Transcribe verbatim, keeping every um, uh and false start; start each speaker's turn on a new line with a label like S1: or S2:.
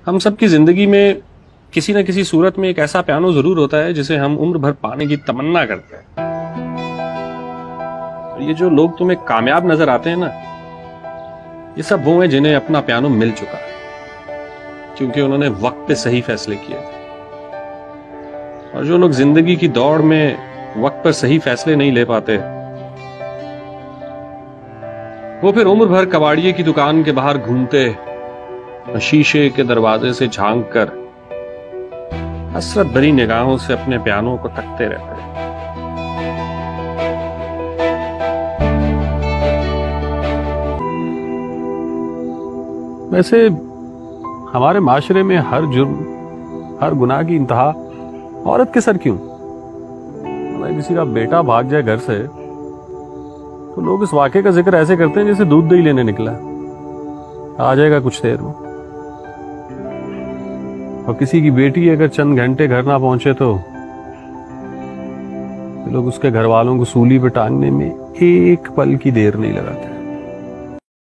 S1: हम सब की जिंदगी में किसी न किसी सूरत में एक ऐसा पियानो जरूर होता है जिसे हम उम्र भर पाने की तमन्ना करते हैं। और ये जो लोग तुम्हें कामयाब नजर आते हैं ना, ये सब वो हैं जिन्हें अपना पियानो मिल चुका है, क्योंकि उन्होंने वक्त पे सही फैसले किए थे। और जो लोग जिंदगी की दौड़ में वक्त पर सही फैसले नहीं ले पाते, वो फिर उम्र भर कबाड़िए की दुकान के बाहर घूमते, शीशे के दरवाजे से झांक कर हसरत भरी निगाहों से अपने पियानो को तकते रहते हैं।
S2: वैसे हमारे माशरे में हर जुर्म, हर गुनाह की इंतहा औरत के सर क्यों? अगर किसी का बेटा भाग जाए घर से तो लोग इस वाक़े का जिक्र ऐसे करते हैं जैसे दूध दही लेने निकला है, आ जाएगा कुछ देर में। और किसी की बेटी अगर चंद घंटे घर ना पहुंचे तो लोग उसके घर वालों को सूली पे टांगने में एक पल की देर नहीं लगाते।